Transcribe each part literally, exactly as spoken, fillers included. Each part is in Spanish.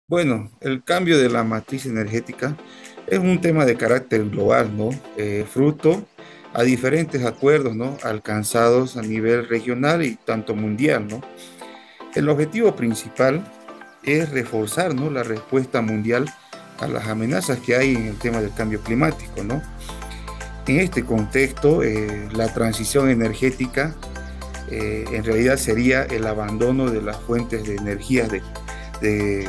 Bueno, el cambio de la matriz energética es un tema de carácter global, ¿no? Eh, fruto a diferentes acuerdos, ¿no? Alcanzados a nivel regional y tanto mundial, ¿no? El objetivo principal es reforzar, ¿no? La respuesta mundial a las amenazas que hay en el tema del cambio climático, ¿no? En este contexto, eh, la transición energética eh, en realidad sería el abandono de las fuentes de energías de, de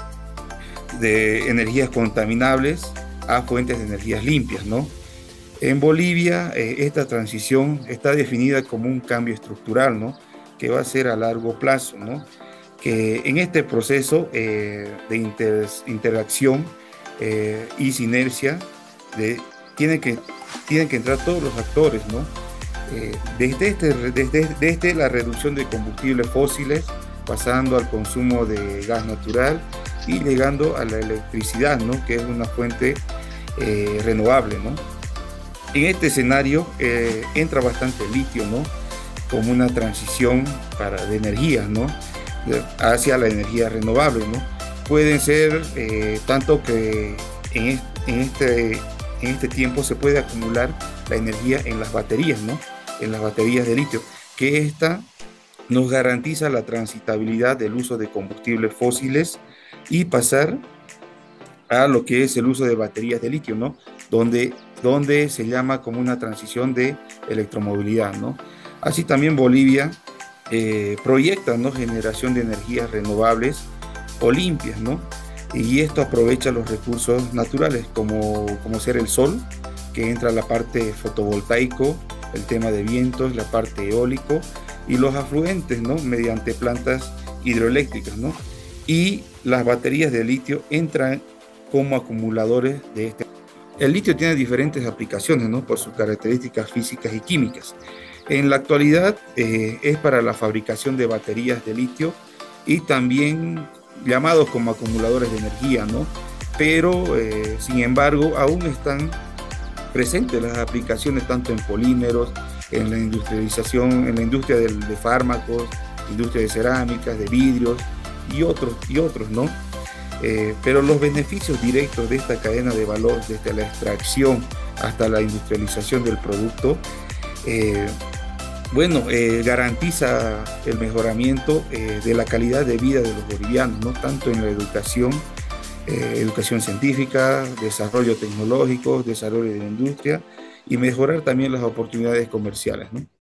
de energías contaminables a fuentes de energías limpias, ¿no? En Bolivia, eh, esta transición está definida como un cambio estructural, ¿no? Que va a ser a largo plazo, ¿no? Que en este proceso eh, de inter interacción eh, y sinergia de, tienen, que, tienen que entrar todos los actores, ¿no? Eh, desde, este, desde, desde la reducción de combustibles fósiles, pasando al consumo de gas natural y llegando a la electricidad, ¿no? Que es una fuente eh, renovable, ¿no? En este escenario eh, entra bastante litio, ¿no? Como una transición para, de energía, ¿no? De, hacia la energía renovable, ¿no? Pueden ser eh, tanto que en, es, en, este, en este tiempo se puede acumular la energía en las baterías, ¿no? En las baterías de litio, que esta nos garantiza la transitabilidad del uso de combustibles fósiles y pasar a lo que es el uso de baterías de litio, ¿no? Donde, donde se llama como una transición de electromovilidad, ¿no? Así también Bolivia eh, proyecta, ¿no? Generación de energías renovables o limpias, ¿no? Y esto aprovecha los recursos naturales como, como ser el sol, que entra la parte fotovoltaico, el tema de vientos, la parte eólico y los afluentes, ¿no? Mediante plantas hidroeléctricas, ¿no? Y las baterías de litio entran como acumuladores de este. El litio tiene diferentes aplicaciones, ¿no? Por sus características físicas y químicas. En la actualidad eh, es para la fabricación de baterías de litio y también llamados como acumuladores de energía, ¿no? Pero, eh, sin embargo, aún están presentes las aplicaciones tanto en polímeros, en la industrialización, en la industria de, de fármacos, industria de cerámicas, de vidrios y otros, y otros, ¿no? Eh, pero los beneficios directos de esta cadena de valor, desde la extracción hasta la industrialización del producto, eh, bueno, eh, garantiza el mejoramiento eh, de la calidad de vida de los bolivianos, ¿no? Tanto en la educación, eh, educación científica, desarrollo tecnológico, desarrollo de la industria y mejorar también las oportunidades comerciales, ¿no?